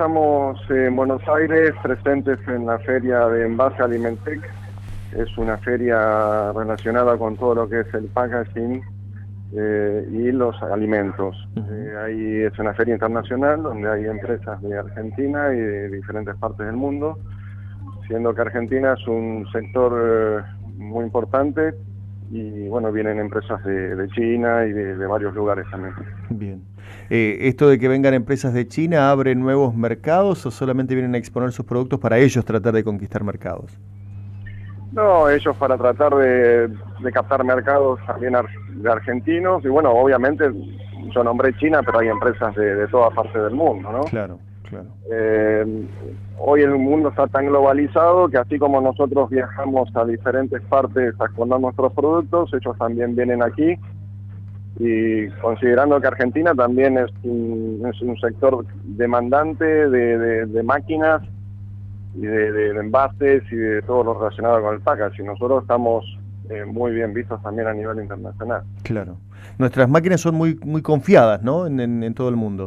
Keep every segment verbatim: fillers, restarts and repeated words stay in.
estamos en Buenos Aires presentes en la feria de Envase Alimentec. Es una feria relacionada con todo lo que es el packaging eh, y los alimentos. Uh-huh. eh, ahí es una feria internacional donde hay empresas de Argentina y de diferentes partes del mundo, siendo que Argentina es un sector eh, muy importante y bueno, vienen empresas de, de China y de, de varios lugares también. Bien. Eh, ¿Esto de que vengan empresas de China abre nuevos mercados o solamente vienen a exponer sus productos para ellos tratar de conquistar mercados? No, ellos para tratar de, de captar mercados también ar de argentinos y bueno, obviamente yo nombré China, pero hay empresas de, de toda parte del mundo, ¿no? Claro, claro. Eh, hoy el mundo está tan globalizado que así como nosotros viajamos a diferentes partes a exponer nuestros productos, ellos también vienen aquí. Y considerando que Argentina también es un, es un sector demandante de, de, de máquinas y de, de, de envases y de todo lo relacionado con el packaging, nosotros estamos eh, muy bien vistos también a nivel internacional. Claro. Nuestras máquinas son muy muy confiadas, ¿no? En, en, en todo el mundo.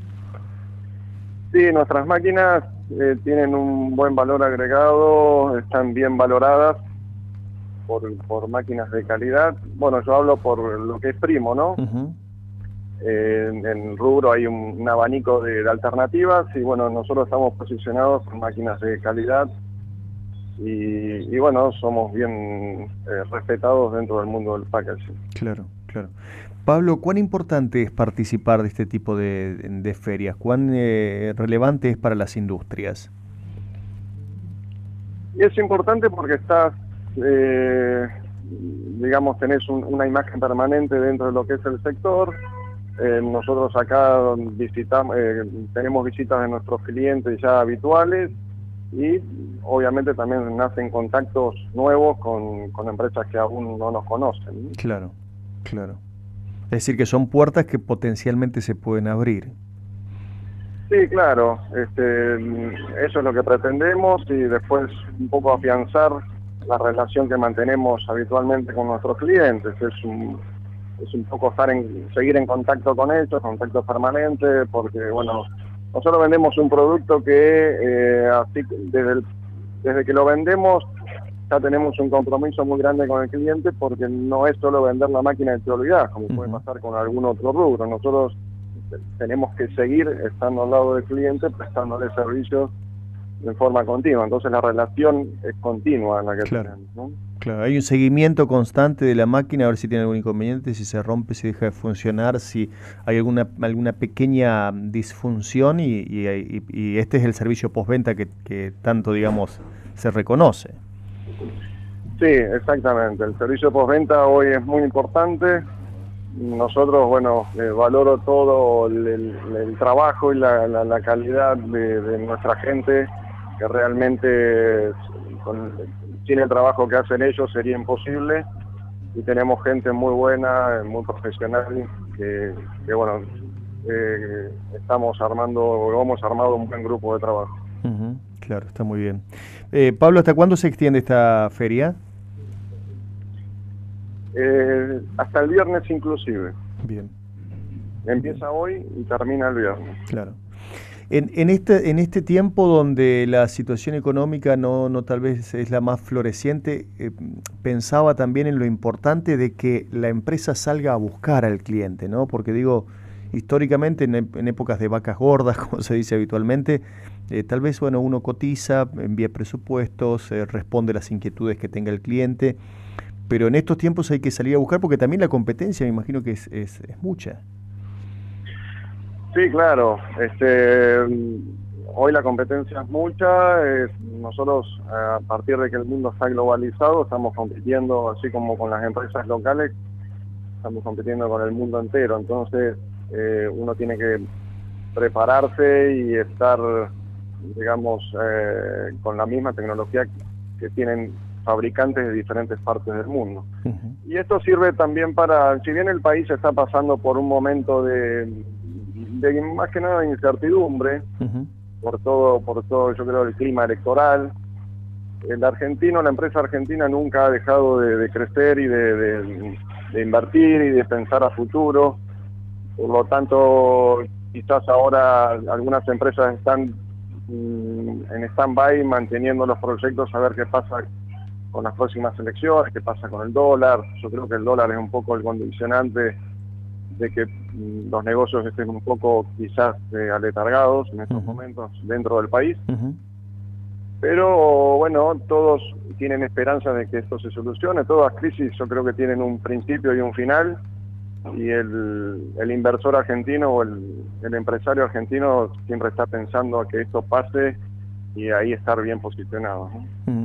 Sí, nuestras máquinas eh, tienen un buen valor agregado, están bien valoradas Por, por máquinas de calidad. Bueno, yo hablo por lo que es Primo, ¿no? Uh-huh. eh, en, en el rubro hay un, un abanico de, de alternativas y bueno, nosotros estamos posicionados en máquinas de calidad y, y bueno, somos bien eh, respetados dentro del mundo del packaging. Claro, claro. Pablo, ¿cuán importante es participar de este tipo de, de ferias? ¿Cuán eh, relevante es para las industrias? Y es importante porque estás Eh, digamos, tenés un, una imagen permanente dentro de lo que es el sector. Eh, nosotros acá visitamos, eh, tenemos visitas de nuestros clientes ya habituales y obviamente también nacen contactos nuevos con, con empresas que aún no nos conocen. Claro, claro. Es decir, que son puertas que potencialmente se pueden abrir. Sí, claro. Este, eso es lo que pretendemos y después un poco afianzar la relación que mantenemos habitualmente con nuestros clientes. Es un, es un poco estar en, seguir en contacto con ellos, contacto permanente, porque bueno, nosotros vendemos un producto que eh, así desde, el, desde que lo vendemos ya tenemos un compromiso muy grande con el cliente, porque no es solo vender la máquina y te olvidás, como uh-huh. puede pasar con algún otro rubro. Nosotros tenemos que seguir estando al lado del cliente, prestándole servicios de forma continua, entonces la relación es continua la que claro, tenemos, ¿no? Claro, hay un seguimiento constante de la máquina, a ver si tiene algún inconveniente, si se rompe, si deja de funcionar, si hay alguna alguna pequeña disfunción y, y, y, y este es el servicio postventa que, que tanto, digamos, se reconoce. Sí, exactamente, el servicio postventa hoy es muy importante. Nosotros, bueno, eh, valoro todo el, el, el trabajo y la, la, la calidad de, de nuestra gente, que realmente con, sin el trabajo que hacen ellos sería imposible, y tenemos gente muy buena, muy profesional, que, que bueno, eh, estamos armando, hemos armado un buen grupo de trabajo. Uh-huh, claro, está muy bien. Eh, Pablo, ¿hasta cuándo se extiende esta feria? Eh, hasta el viernes inclusive. Bien. Empieza hoy y termina el viernes. Claro. En, en, este, en este tiempo donde la situación económica no, no tal vez es la más floreciente, eh, pensaba también en lo importante de que la empresa salga a buscar al cliente, ¿no? Porque digo, históricamente en, en épocas de vacas gordas, como se dice habitualmente, eh, tal vez bueno, uno cotiza, envía presupuestos, eh, responde las inquietudes que tenga el cliente, pero en estos tiempos hay que salir a buscar porque también la competencia me imagino que es, es, es mucha. Sí, claro. Este, hoy la competencia es mucha. Es, nosotros, a partir de que el mundo está globalizado, estamos compitiendo, así como con las empresas locales, estamos compitiendo con el mundo entero. Entonces, eh, uno tiene que prepararse y estar, digamos, eh, con la misma tecnología que tienen fabricantes de diferentes partes del mundo. Uh-huh. Y esto sirve también para, si bien el país está pasando por un momento de... de más que nada de incertidumbre, uh-huh. por todo, por todo, yo creo, el clima electoral. El argentino, la empresa argentina nunca ha dejado de, de crecer y de, de, de invertir y de pensar a futuro. Por lo tanto, quizás ahora algunas empresas están mm, en stand-by manteniendo los proyectos a ver qué pasa con las próximas elecciones, qué pasa con el dólar. Yo creo que el dólar es un poco el condicionante de que mm, los negocios estén un poco quizás eh, aletargados en estos uh-huh. momentos dentro del país. Uh-huh. Pero bueno, todos tienen esperanza de que esto se solucione. Todas crisis yo creo que tienen un principio y un final, y el, el inversor argentino o el, el empresario argentino siempre está pensando a que esto pase y ahí estar bien posicionado, ¿no?